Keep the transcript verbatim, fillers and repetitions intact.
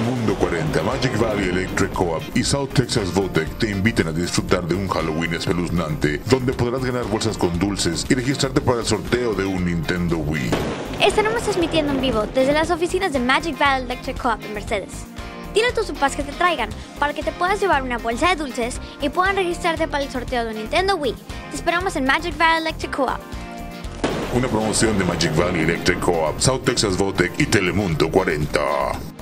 Telemundo cuarenta, Magic Valley Electric Co-op y South Texas Votech te invitan a disfrutar de un Halloween espeluznante, donde podrás ganar bolsas con dulces y registrarte para el sorteo de un Nintendo Wii. Estaremos transmitiendo en vivo desde las oficinas de Magic Valley Electric Co-op en Mercedes. Dile a tus papás que te traigan para que te puedas llevar una bolsa de dulces y puedan registrarte para el sorteo de un Nintendo Wii. Te esperamos en Magic Valley Electric Co-op. Una promoción de Magic Valley Electric Co-op, South Texas Votech y Telemundo cuarenta.